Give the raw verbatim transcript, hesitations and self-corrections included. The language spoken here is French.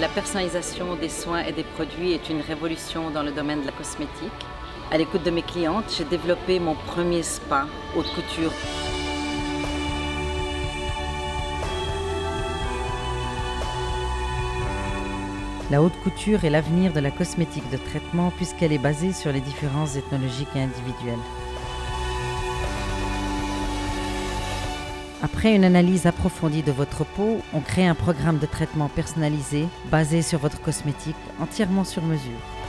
La personnalisation des soins et des produits est une révolution dans le domaine de la cosmétique. À l'écoute de mes clientes, j'ai développé mon premier spa haute couture. La haute couture est l'avenir de la cosmétique de traitement puisqu'elle est basée sur les différences ethnologiques et individuelles. Après une analyse approfondie de votre peau, on crée un programme de traitement personnalisé basé sur votre cosmétique entièrement sur mesure.